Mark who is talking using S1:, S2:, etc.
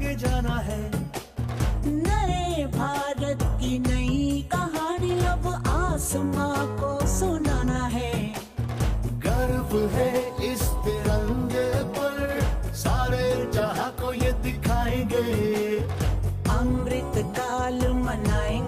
S1: आगे जाना है।
S2: नए भारत की नई कहानी अब आसमां को सुनाना है।
S1: गर्व है इस तिरंगे पर, सारे जहां को ये दिखाएंगे।
S2: अमृत काल मनाएंगे,